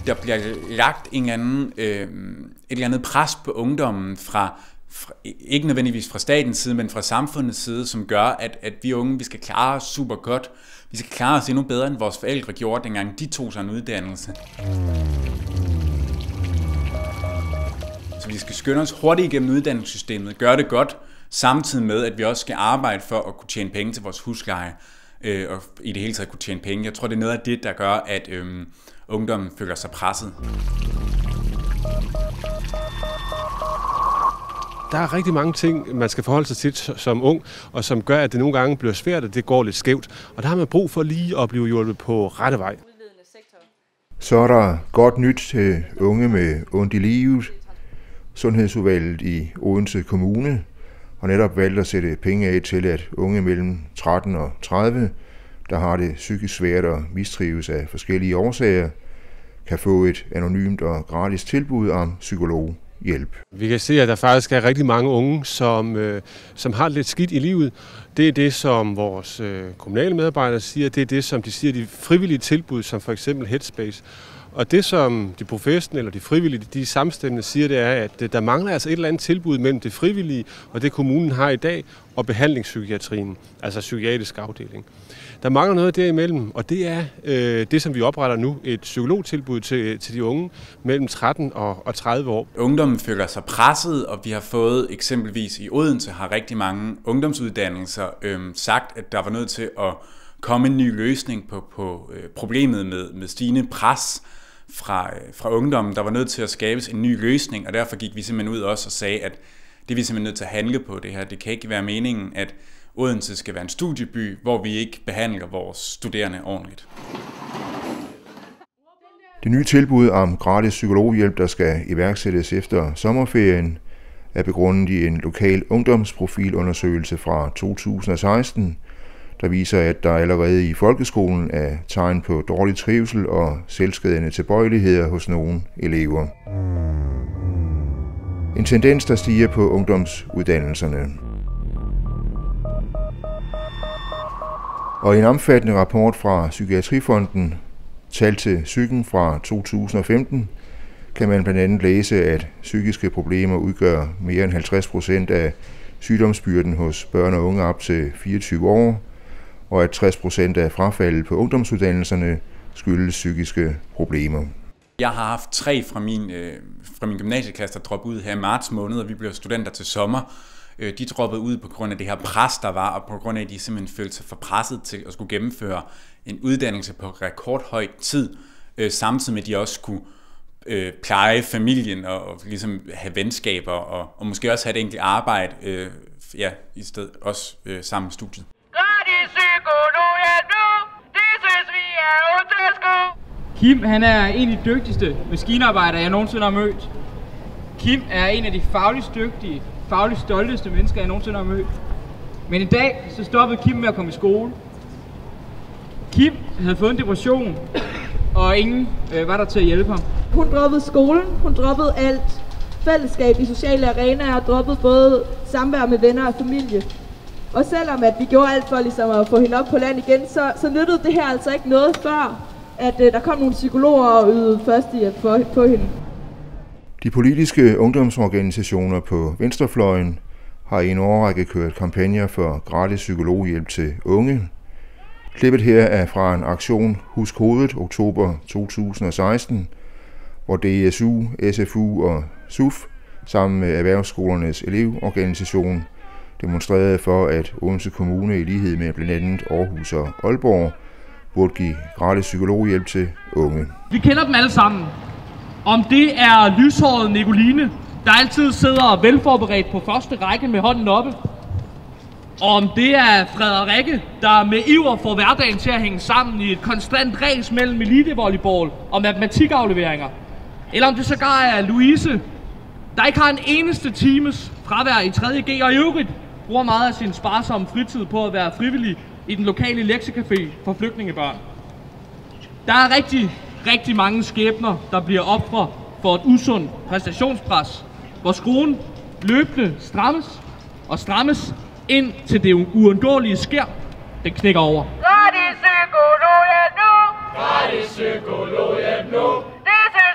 der bliver lagt en eller anden, et eller andet pres på ungdommen fra ikke nødvendigvis fra statens side, men fra samfundets side, som gør, at vi unge, vi skal klare os super godt. Vi skal klare os endnu bedre, end vores forældre gjorde, dengang de tog sig en uddannelse. Så vi skal skynde os hurtigt igennem uddannelsessystemet, gøre det godt, samtidig med, at vi også skal arbejde for at kunne tjene penge til vores husleje, og i det hele taget kunne tjene penge. Jeg tror, det er noget af det, der gør, at ungdommen føler sig presset. Der er rigtig mange ting, man skal forholde sig til som ung, og som gør, at det nogle gange bliver svært, og det går lidt skævt. Og der har man brug for lige at blive hjulpet på rette vej. Så er der godt nyt til unge med ondt i livet. Sundhedsudvalget i Odense Kommune har netop valgt at sætte penge af til, at unge mellem 13 og 30, der har det psykisk svært og mistrives af forskellige årsager, kan få et anonymt og gratis tilbud om psykologhjælp. Vi kan se, at der faktisk er rigtig mange unge, som har lidt skidt i livet. Det er det, som vores kommunale medarbejdere siger. Det er det, som de siger, de frivillige tilbud, som for eksempel Headspace. Og det, som de professionelle eller de frivillige, de samstemmende siger, det er, at der mangler altså et eller andet tilbud mellem det frivillige og det, kommunen har i dag, og behandlingspsykiatrien, altså psykiatrisk afdeling. Der mangler noget derimellem, og det er det, som vi opretter nu, et psykologtilbud til de unge mellem 13 og 30 år. Ungdommen føler sig presset, og vi har fået eksempelvis i Odense, har rigtig mange ungdomsuddannelser sagt, at der var nødt til at komme en ny løsning på problemet med stigende pres fra ungdommen. Der var nødt til at skabes en ny løsning, og derfor gik vi simpelthen ud også og sagde, at det er vi simpelthen nødt til at handle på det her. Det kan ikke være meningen, at Odense skal være en studieby, hvor vi ikke behandler vores studerende ordentligt. Det nye tilbud om gratis psykologhjælp, der skal iværksættes efter sommerferien, er begrundet i en lokal ungdomsprofilundersøgelse fra 2016, der viser, at der allerede i folkeskolen er tegn på dårlig trivsel og selvskadende tilbøjeligheder hos nogle elever. En tendens, der stiger på ungdomsuddannelserne. Og i en omfattende rapport fra Psykiatrifonden, Tal til Psyken fra 2015, kan man blandt andet læse, at psykiske problemer udgør mere end 50% af sygdomsbyrden hos børn og unge op til 24 år, og at 60% af frafaldet på ungdomsuddannelserne skyldes psykiske problemer. Jeg har haft 3 fra min gymnasieklasse, der droppede ud her i marts måned, og vi blev studenter til sommer. De droppede ud på grund af det her pres, der var, og på grund af, at de simpelthen følte sig for presset til at skulle gennemføre en uddannelse på rekordhøj tid, samtidig med, at de også skulle pleje familien og ligesom have venskaber og måske også have et enkelt arbejde i stedet også sammen med studiet. Kim, han er en af de dygtigste maskinarbejdere, jeg nogensinde har mødt. Kim er en af de fagligt dygtige, fagligt stolteste mennesker, jeg nogensinde har mødt. Men i dag, så stoppede Kim med at komme i skole. Kim havde fået en depression, og ingen var der til at hjælpe ham. Hun droppede skolen, hun droppede alt. Fællesskab i sociale arenaer, droppede både samvær med venner og familie. Og selvom at vi gjorde alt for ligesom at få hende op på land igen, så nyttede det her altså ikke noget før, at der kom nogle psykologer og ydede førstehjælp på hende. De politiske ungdomsorganisationer på venstrefløjen har i en årrække kørt kampagner for gratis psykologhjælp til unge. Klippet her er fra en aktion Husk Hovedet, oktober 2016, hvor DSU, SFU og SUF sammen med Erhvervsskolernes elevorganisation demonstrerede for, at Odense Kommune i lighed med blandt andet Aarhus og Aalborg burde give gratis psykologhjælp til unge. Vi kender dem alle sammen. Om det er lyshåret Nicoline, der altid sidder velforberedt på første række med hånden oppe. Og om det er Frederikke, der med iver får hverdagen til at hænge sammen i et konstant ræs mellem elitevolleyball og matematikafleveringer. Eller om det sågar er Louise, der ikke har en eneste times fravær i 3.G og i øvrigt bruger meget af sin sparsomme fritid på at være frivillig i den lokale lektiecafé for flygtningebørn. Der er rigtig mange skæbner, der bliver ofre for et usundt præstationspres, hvor skruen løbende strammes ind til det uundgåelige sker, den knækker over. Gratis psykologhjælp nu! Gratis psykologhjælp nu!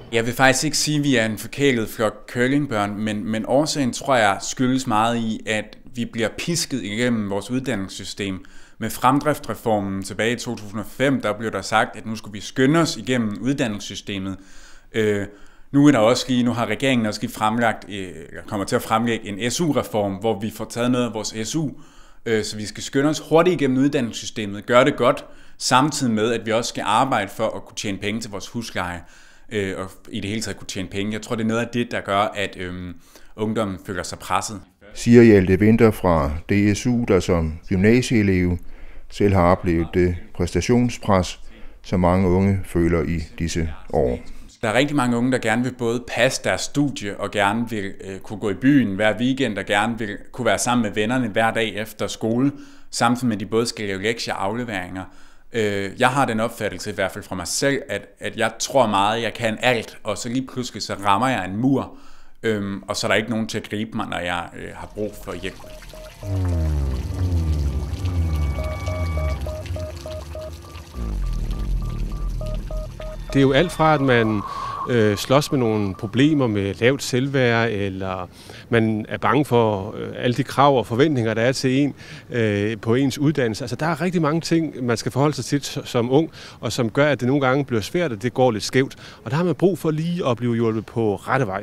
Jeg vil faktisk ikke sige, at vi er en forkælet flok curlingbørn, men årsagen tror jeg skyldes meget i, at vi bliver pisket igennem vores uddannelsessystem. Med fremdriftreformen tilbage i 2005, der blev der sagt, at nu skulle vi skynde os igennem uddannelsessystemet. Nu har regeringen også lige kommer til at fremlægge en SU-reform, hvor vi får taget noget af vores SU, så vi skal skynde os hurtigt igennem uddannelsessystemet, gøre det godt, samtidig med, at vi også skal arbejde for at kunne tjene penge til vores husleje, og i det hele taget kunne tjene penge. Jeg tror, det er noget af det, der gør, at ungdommen føler sig presset. Siger Hjalte Winther fra DSU, der som gymnasieelev selv har oplevet det præstationspres, som mange unge føler i disse år. Der er rigtig mange unge, der gerne vil både passe deres studie og gerne vil kunne gå i byen hver weekend og gerne vil kunne være sammen med vennerne hver dag efter skole, samtidig med at de både skal lave lektier og afleveringer. Jeg har den opfattelse, i hvert fald fra mig selv, at jeg tror meget, jeg kan alt, og så lige pludselig så rammer jeg en mur, og så er der ikke nogen til at gribe mig, når jeg har brug for hjælp. Det er jo alt fra, at man slås med nogle problemer med lavt selvværd, eller man er bange for alle de krav og forventninger, der er til en på ens uddannelse. Altså, der er rigtig mange ting, man skal forholde sig til som ung, og som gør, at det nogle gange bliver svært, og det går lidt skævt. Og der har man brug for lige at blive hjulpet på rette vej.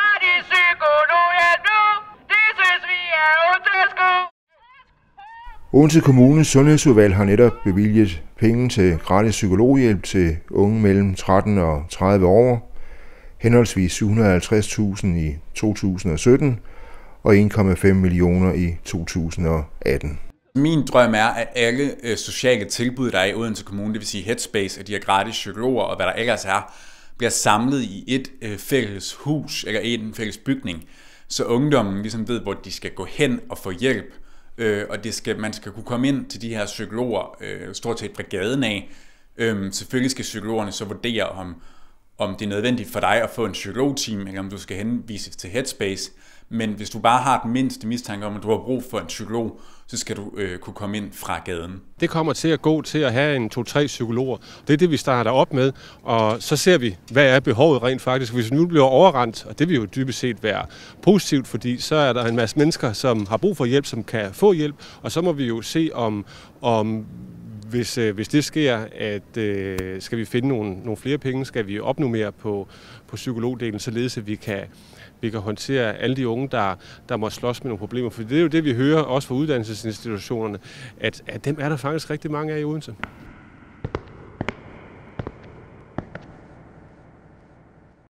Odense Kommunes sundhedsudvalg har netop bevilget penge til gratis psykologhjælp til unge mellem 13 og 30 år, henholdsvis 750.000 i 2017 og 1,5 millioner i 2018. Min drøm er, at alle sociale tilbud, der er i Odense Kommune, det vil sige Headspace, at de har gratis psykologer og hvad der ellers er, bliver samlet i et fælles hus eller en fælles bygning, så ungdommen ligesom ved, hvor de skal gå hen og få hjælp. Og man skal kunne komme ind til de her psykologer stort set fra gaden af. Selvfølgelig skal psykologerne så vurdere, om det er nødvendigt for dig at få en psykologteam, eller om du skal henvises til Headspace. Men hvis du bare har den mindste mistanke om, at du har brug for en psykolog, så skal du kunne komme ind fra gaden. Det kommer til at gå til at have en 2-3 psykologer. Det er det, vi starter op med, og så ser vi, hvad er behovet rent faktisk. Hvis vi nu bliver overrendt, og det vil jo dybest set være positivt, fordi så er der en masse mennesker, som har brug for hjælp, som kan få hjælp, og så må vi jo se om hvis det sker, at skal vi finde nogle flere penge, skal vi opnormere på psykologdelen, således at vi kan håndtere alle de unge, der må slås med nogle problemer. For det er jo det, vi hører også fra uddannelsesinstitutionerne, at dem er der faktisk rigtig mange af i Odense.